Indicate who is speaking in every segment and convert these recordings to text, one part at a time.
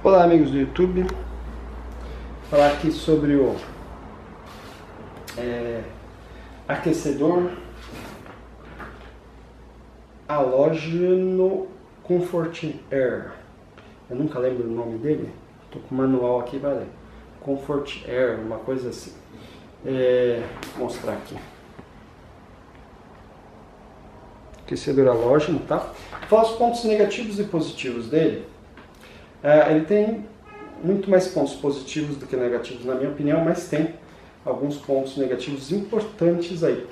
Speaker 1: Olá, amigos do YouTube. Vou falar aqui sobre o aquecedor halógeno Comfort Air. Eu nunca lembro o nome dele. Estou com o manual aqui para ler. Comfort Air, uma coisa assim. Vou mostrar aqui. Aquecedor halógeno, tá? Vou falar os pontos negativos e positivos dele. Ele tem muito mais pontos positivos do que negativos, na minha opinião, mas tem alguns pontos negativos importantes aí.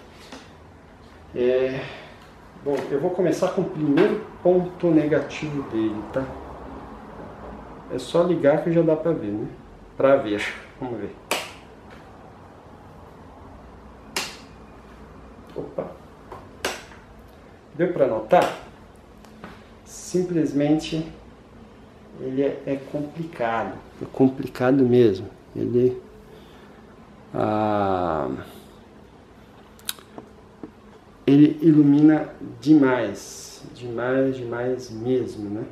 Speaker 1: Bom, eu vou começar com o primeiro ponto negativo dele, tá? É só ligar que já dá pra ver, né? Pra ver, vamos ver. Opa! Deu pra notar? Simplesmente ele é complicado, é complicado mesmo. Ele ilumina demais, demais mesmo, né?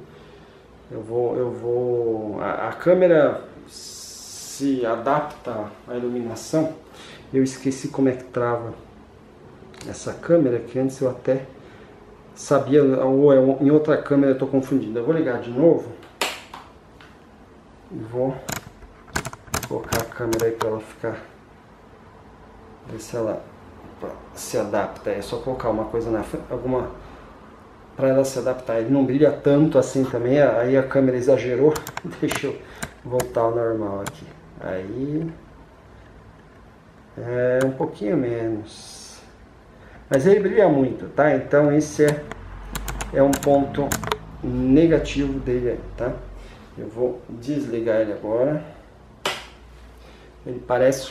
Speaker 1: A câmera se adapta à iluminação. Eu esqueci como é que trava essa câmera, que antes eu até sabia, ou em outra câmera eu estou confundindo. Eu vou ligar de novo e vou colocar a câmera aí para ela ficar, ver se ela se adapta. É só colocar uma coisa na frente, alguma, para ela se adaptar. Ele não brilha tanto assim também, aí a câmera exagerou. Deixa eu voltar ao normal aqui. Aí é um pouquinho menos, mas ele brilha muito, tá? Então esse é um ponto negativo dele aí, tá? Eu vou desligar ele agora. Ele parece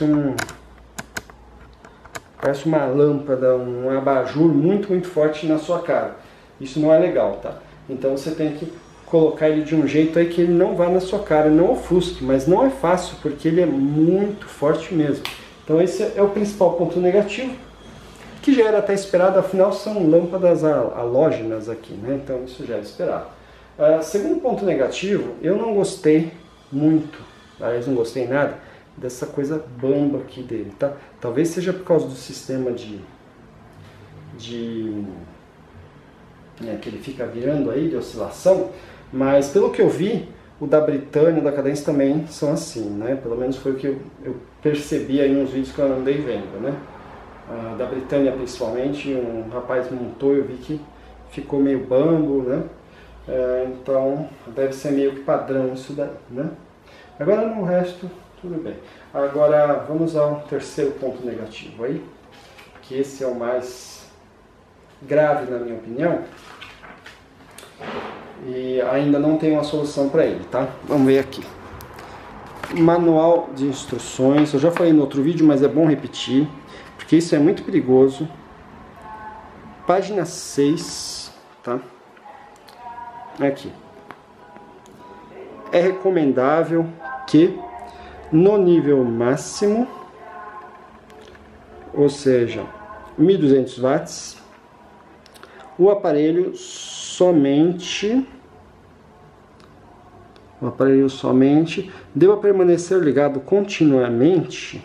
Speaker 1: uma lâmpada, um abajur muito forte na sua cara. Isso não é legal, tá? Então você tem que colocar ele de um jeito aí que ele não vá na sua cara, não ofusque, mas não é fácil porque ele é muito forte mesmo. Então esse é o principal ponto negativo, que já era até esperado, afinal são lâmpadas halógenas aqui, né? Então isso já era esperado. Segundo ponto negativo, eu não gostei muito, aliás não gostei nada, dessa coisa bamba aqui dele, tá? Talvez seja por causa do sistema que ele fica virando aí, de oscilação, mas pelo que eu vi, o da Britânia, da Cadence também são assim, né? Pelo menos foi o que eu percebi aí nos vídeos que eu andei vendo, né? Da Britânia principalmente, um rapaz montou, eu vi que ficou meio bambo, né? Então deve ser meio que padrão isso daí, né? Agora no resto tudo bem. Agora vamos ao terceiro ponto negativo aí, que esse é o mais grave na minha opinião e ainda não tem uma solução para ele, tá? Vamos ver aqui. Manual de instruções, eu já falei no outro vídeo, mas é bom repetir, porque isso é muito perigoso. Página 6, tá? Aqui. É recomendável que no nível máximo, ou seja, 1200 watts, o aparelho somente deva permanecer ligado continuamente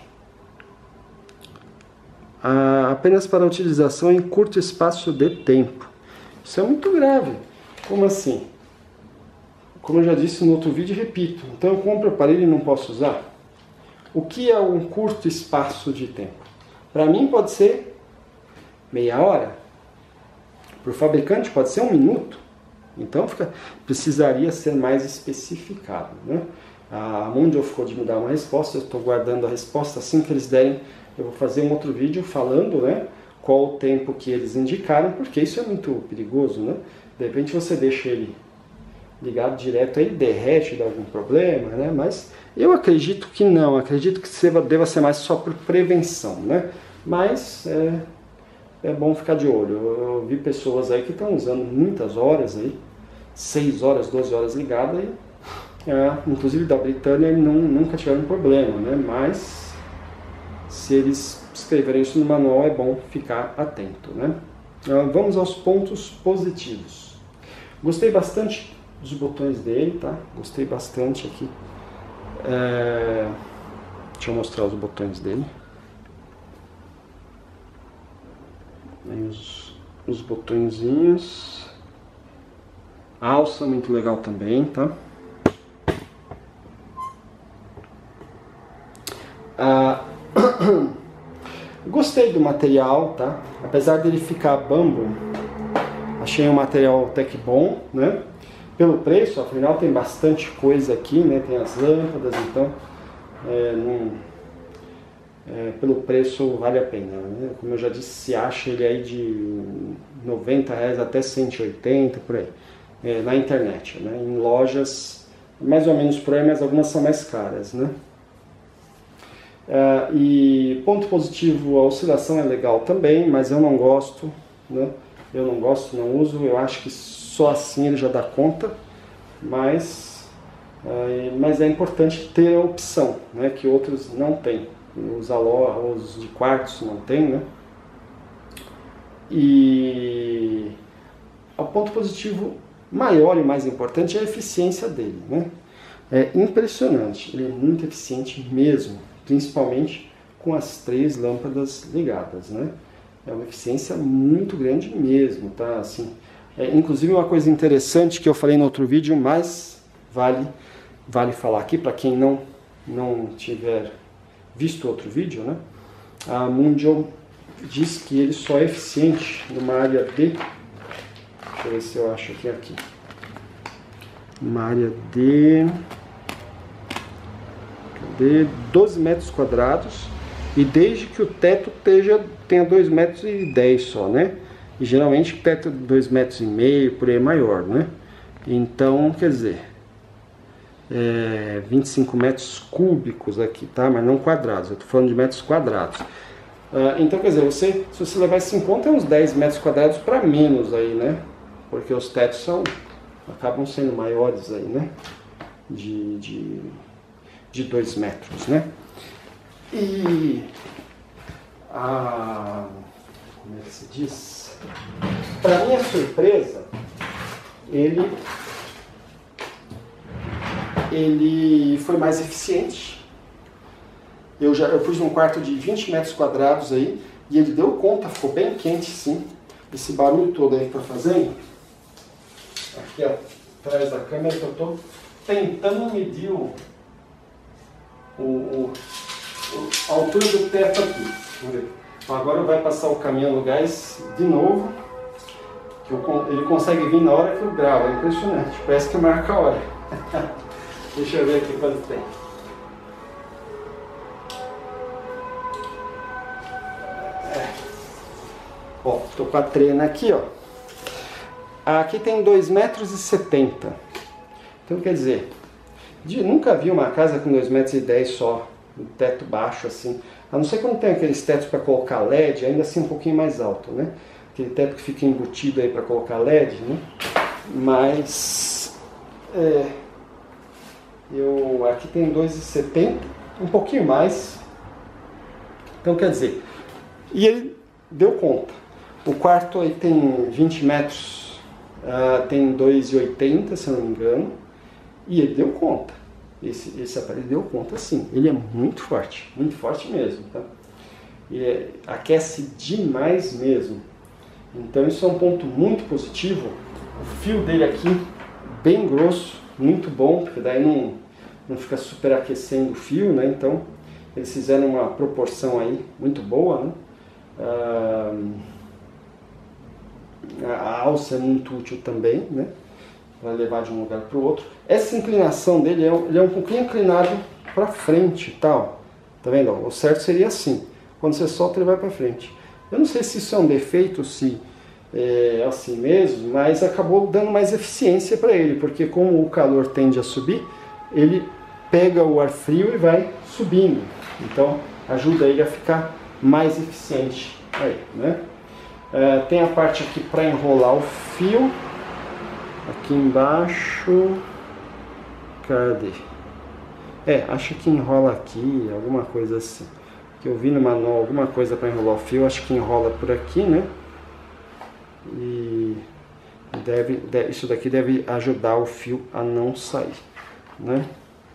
Speaker 1: apenas para utilização em curto espaço de tempo. Isso é muito grave. Como assim? Como eu já disse no outro vídeo, repito. Então eu compro o aparelho e não posso usar? O que é um curto espaço de tempo? Para mim pode ser meia hora. Para o fabricante pode ser 1 minuto. Então precisaria ser mais especificado, né? A Mondial ficou de me dar uma resposta. Eu estou guardando a resposta. Assim que eles derem, eu vou fazer um outro vídeo falando, né, qual o tempo que eles indicaram, porque isso é muito perigoso, né? De repente você deixa ele ligado direto, aí derrete, dá algum problema, né? Mas eu acredito que não, acredito que deva ser mais só por prevenção, né? Mas é bom ficar de olho. Eu vi pessoas aí que estão usando muitas horas aí, 6 horas, 12 horas ligado aí, inclusive da Britânia nunca tiveram problema, né? Mas se eles escreverem isso no manual é bom ficar atento, né? Vamos aos pontos positivos. Gostei bastante dos botões dele, tá? Gostei bastante aqui. Deixa eu mostrar os botões dele. Aí os botõezinhos. A alça muito legal também, tá? Gostei do material, tá? Apesar dele ficar bambo, achei um material até que bom, né? Pelo preço, afinal tem bastante coisa aqui, né? Tem as lâmpadas, então pelo preço vale a pena, né? Como eu já disse, se acha ele aí de R$90 até 180 por aí, na internet, né? Em lojas mais ou menos por aí, mas algumas são mais caras, né? E ponto positivo, a oscilação é legal também, mas eu não gosto, né? Eu não gosto, não uso, eu acho que só assim ele já dá conta, mas é importante ter a opção, né? Que outros não têm. Os de quartzo não tem, né? E o ponto positivo maior e mais importante é a eficiência dele, né? É impressionante, ele é muito eficiente mesmo, principalmente com as 3 lâmpadas ligadas, né? É uma eficiência muito grande mesmo, tá? Assim, inclusive uma coisa interessante que eu falei no outro vídeo, mas vale falar aqui para quem não tiver visto outro vídeo, né? A Mundial diz que ele só é eficiente numa área de... Deixa eu ver se eu acho aqui. Uma área de 12 metros quadrados, e desde que o teto tenha 2,10 metros só, né? E geralmente o teto é 2,5 metros, por aí maior, né? Então, quer dizer, 25 metros cúbicos aqui, tá? Mas não quadrados, eu tô falando de metros quadrados. Então, quer dizer, se você levar isso em conta, é uns 10 metros quadrados para menos aí, né? Porque os tetos acabam sendo maiores aí, né? De 2 metros, né? E como é que se diz? Para minha surpresa, ele foi mais eficiente. Eu pus num quarto de 20 metros quadrados aí, e ele deu conta, ficou bem quente sim. Esse barulho todo aí que tá fazendo, aqui atrás da câmera, que eu tô tentando medir a altura do teto aqui. Vamos ver. Agora vai passar o caminhão no gás de novo, que ele consegue vir na hora que eu gravo, é impressionante, parece que marca a hora. Deixa eu ver aqui quanto tem. Ó, tô com a trena aqui, ó. Aqui tem 2,70 metros. Então quer dizer, nunca vi uma casa com 2,10 metros só, um teto baixo assim. A não ser quando tem aqueles tetos para colocar LED, ainda assim um pouquinho mais alto, né? Aquele teto que fica embutido aí para colocar LED, né? Mas aqui tem 2,70, um pouquinho mais. Então quer dizer, e ele deu conta. O quarto aí tem 20 metros, tem 2,80, se eu não me engano, e ele deu conta. Esse aparelho deu conta sim, ele é muito forte mesmo, tá? E aquece demais mesmo. Então isso é um ponto muito positivo. O fio dele aqui, bem grosso, muito bom, porque daí não fica superaquecendo o fio, né? Então eles fizeram uma proporção aí muito boa, né? A alça é muito útil também, né? Para levar de um lugar para o outro. Essa inclinação dele, ele é um pouquinho inclinado para frente e tal. Tá vendo? O certo seria assim. Quando você solta, ele vai para frente. Eu não sei se isso é um defeito, se é assim mesmo, mas acabou dando mais eficiência para ele, porque como o calor tende a subir, ele pega o ar frio e vai subindo. Então ajuda ele a ficar mais eficiente aí, né? Tem a parte aqui para enrolar o fio. Aqui embaixo, cadê? Acho que enrola aqui, alguma coisa assim. Que eu vi no manual alguma coisa para enrolar o fio, acho que enrola por aqui, né? E isso daqui deve ajudar o fio a não sair, né?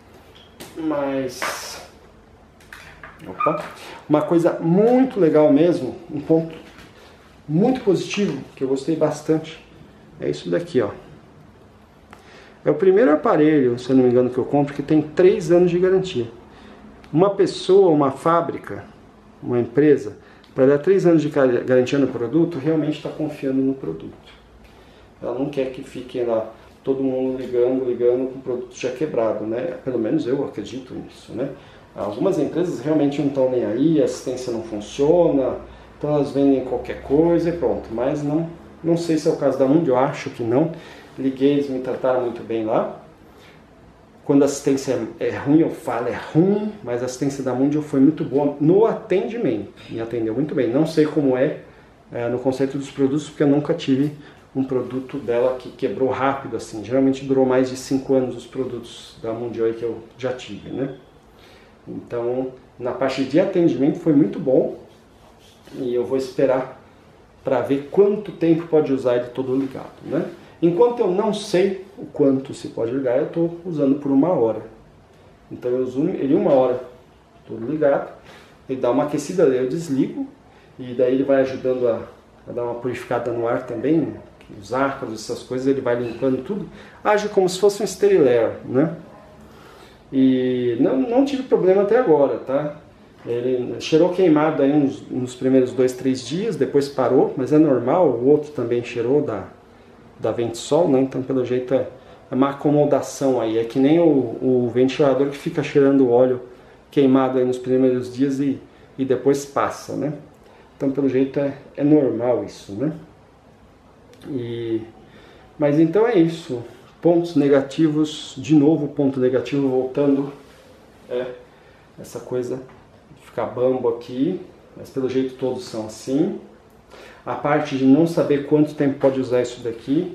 Speaker 1: Mas, opa, uma coisa muito legal mesmo, um ponto muito positivo que eu gostei bastante, é isso daqui, ó. É o primeiro aparelho, se eu não me engano, que eu compro que tem 3 anos de garantia. Uma pessoa, uma fábrica, uma empresa, para dar 3 anos de garantia no produto, realmente está confiando no produto. Ela não quer que fique lá todo mundo ligando com o produto já quebrado, né? Pelo menos eu acredito nisso, né? Algumas empresas realmente não estão nem aí, a assistência não funciona, então elas vendem qualquer coisa e pronto. Mas não sei se é o caso da Mundi, eu acho que não. Liguei, eles me trataram muito bem lá. Quando a assistência é ruim, eu falo é ruim, mas a assistência da Mundial foi muito boa no atendimento. Me atendeu muito bem. Não sei como é no conceito dos produtos, porque eu nunca tive um produto dela que quebrou rápido assim. Geralmente durou mais de 5 anos os produtos da Mundial que eu já tive, né? Então, na parte de atendimento foi muito bom. E eu vou esperar para ver quanto tempo pode usar ele todo ligado, né? Enquanto eu não sei o quanto se pode ligar, eu estou usando por 1 hora. Então eu uso ele 1 hora todo ligado, ele dá uma aquecida, daí eu desligo, e daí ele vai ajudando a dar uma purificada no ar também, os ácaros, essas coisas, ele vai limpando tudo. Age como se fosse um Sterilair, né? E não tive problema até agora, tá? Ele cheirou queimado aí nos primeiros 2, 3 dias, depois parou, mas é normal, o outro também cheirou da Ventisol, né? Então pelo jeito é uma acomodação aí, é que nem o ventilador que fica cheirando óleo queimado aí nos primeiros dias e depois passa, né? Então pelo jeito é normal isso, né? Mas então é isso, pontos negativos, de novo ponto negativo voltando, essa coisa de ficar bambo aqui, mas pelo jeito todos são assim. A parte de não saber quanto tempo pode usar isso daqui.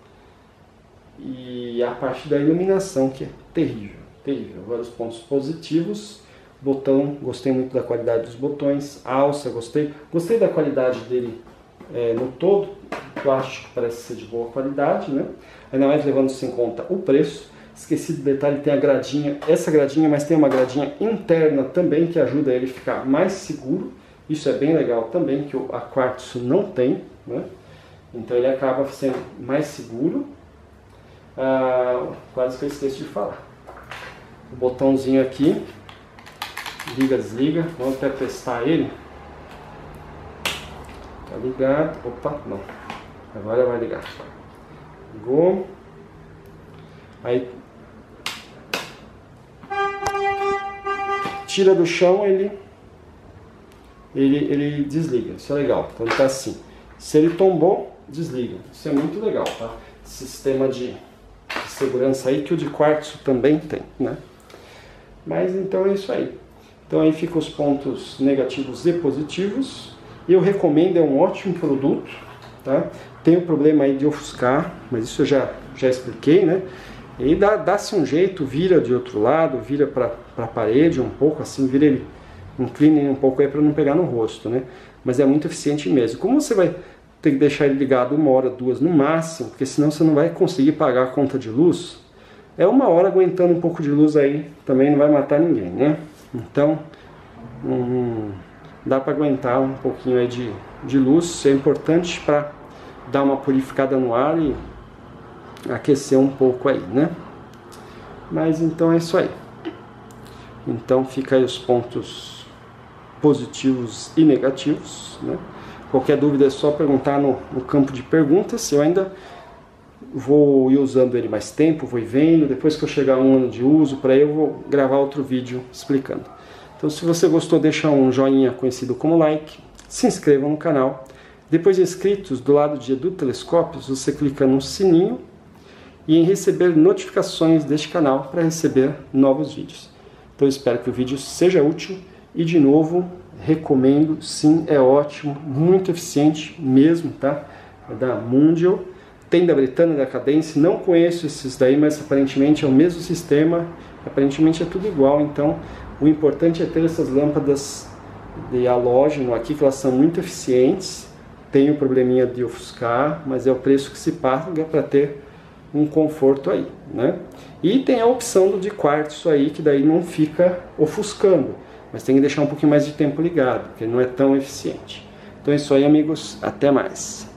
Speaker 1: E a parte da iluminação, que é terrível, terrível. Agora os pontos positivos. Botão, gostei muito da qualidade dos botões. A alça, gostei. Gostei da qualidade dele no todo. O plástico parece ser de boa qualidade, né? Ainda mais levando-se em conta o preço. Esqueci do detalhe, tem a gradinha, essa gradinha, mas tem uma gradinha interna também que ajuda ele a ficar mais seguro. Isso é bem legal também, que a Quartzo não tem, né? Então ele acaba sendo mais seguro. Quase que eu esqueci de falar. O botãozinho aqui, liga, desliga. Vamos até testar ele. Tá ligado. Opa, não. Agora vai ligar. Ligou. Aí tira do chão, ele desliga. Isso é legal. Então ele tá assim. Se ele tombou, desliga. Isso é muito legal, tá? Sistema de segurança aí que o de Quartzo também tem, né? Mas então é isso aí. Então aí ficam os pontos negativos e positivos. Eu recomendo, é um ótimo produto, tá? Tem o problema aí de ofuscar, mas isso eu já expliquei, né? E dá-se um jeito, vira de outro lado, vira para a parede um pouco, assim, vira ele, inclina ele um pouco aí para não pegar no rosto, né? Mas é muito eficiente mesmo. Como você vai ter que deixar ele ligado 1 hora, 2 no máximo, porque senão você não vai conseguir pagar a conta de luz, 1 hora aguentando um pouco de luz aí também não vai matar ninguém, né? Então, dá para aguentar um pouquinho aí de luz, isso é importante para dar uma purificada no ar e aquecer um pouco aí, né? Mas então é isso aí. Então fica aí os pontos positivos e negativos, né? Qualquer dúvida é só perguntar no campo de perguntas. Eu ainda vou ir usando ele mais tempo, vou ir vendo. Depois que eu chegar a 1 ano de uso, para aí eu vou gravar outro vídeo explicando. Então se você gostou, deixa um joinha conhecido como like, se inscreva no canal. Depois de inscritos, do lado de Edu Telescópios, você clica no sininho e em receber notificações deste canal para receber novos vídeos. Então eu espero que o vídeo seja útil e de novo recomendo, sim, é ótimo, muito eficiente mesmo, tá? É da Mundial, tem da Britânia, da Cadence, não conheço esses daí, mas aparentemente é o mesmo sistema, aparentemente é tudo igual, então o importante é ter essas lâmpadas de halógeno aqui, que elas são muito eficientes, tem o probleminha de ofuscar, mas é o preço que se paga para ter um conforto aí, né? E tem a opção do de quartzo aí, que daí não fica ofuscando, mas tem que deixar um pouquinho mais de tempo ligado, porque não é tão eficiente. Então é isso aí, amigos, até mais.